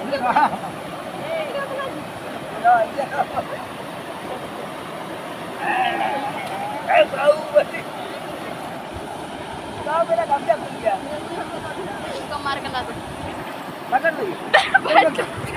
Tahu beda kami aku dia. Kemar kena tuh. Makan lagi.